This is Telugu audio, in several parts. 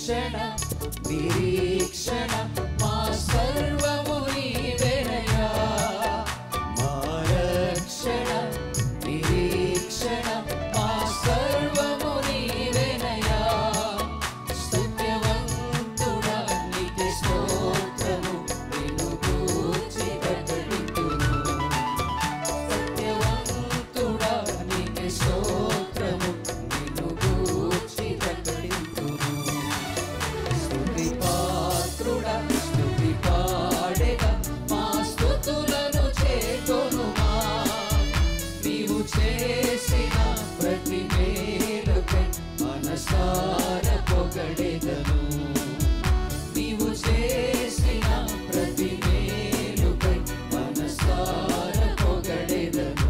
రక్షణ నిరీక్షణ మా సర్వము నీవేనయ్యా మా రక్షణ నిరీక్షణ మా సర్వము నీవేనయ్యా సత్యవంతుడా నీకే స్తోత్రము నిన్ను గూర్చి ప్రకటింతును సత్యవంతుడా నీకే స్తోత్రము నిన్ను గూర్చి ప్రకటింతును స్తుతి పాత్రుడా స్తుతి పాడేగా మా స్తుతులను చేకొనుమా నీవు చేసిన ప్రతి మేలుకై మనసార పొగడెదను నీవు చేసిన ప్రతి మేలుకై మనసార పొగడెదను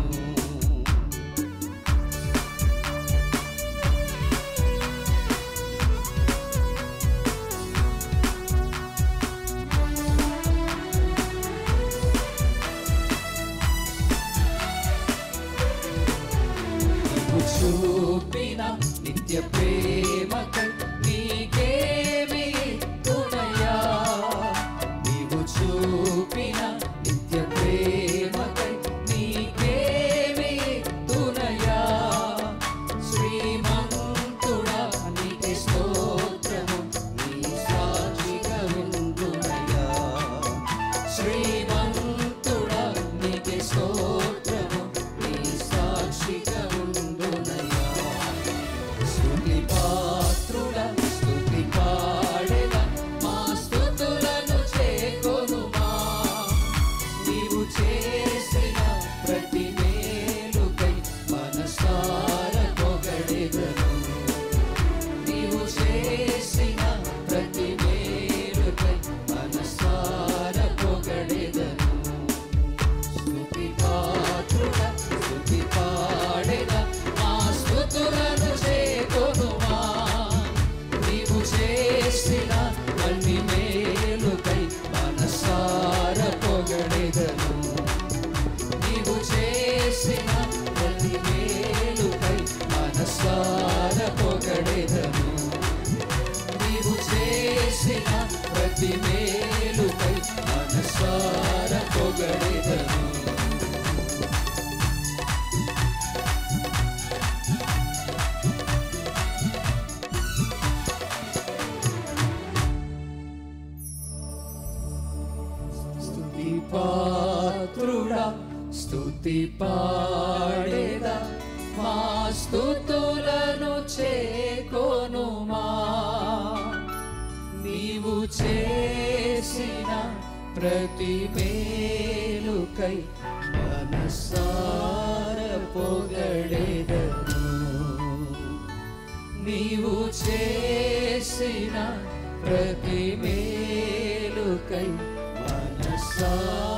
చూపిన నిత్య ప్రేమకై నీకేమి తునయా నీవు చూపిన నిత్య ప్రేమకై నీకేమి తునయా శ్రీమంతుడా నీకే స్తోత్రము నీ సాక్షిగా ఉండునయా శ్రీమంతుడా నీకే స్తోత్రము నీ సాక్షిగా స్తుతి పాత్రుడా స్తుతి పాడేగా మా స్తుతులను చేకొనుమా నీవు చేసిన ప్రతి మేలుకై మనసార పొగడెదను నీవు చేసిన ప్రతి మేలుకై మనసార పొగడెదను స్తుతి పాత్రుడా స్తుతి పాడేగా మా స్తుతులను చేకొనుమా నీవు చేసిన అన్ని మేలుకై మనసార పొగడెదను నీవు చేసిన ప్రతి మేలుకై మనసార పొగడెదను నీవు చేసిన ప్రతి మేలుకై మనసార పొగడెదను పాత్రుడా స్తుతి పాడేదా మా స్తుతులను చేకొనుమా నీవు చేసిన ప్రతి మేలుకై మనసార పొగడెదను నీవు చేసిన ప్రతి మేలుకై మనసార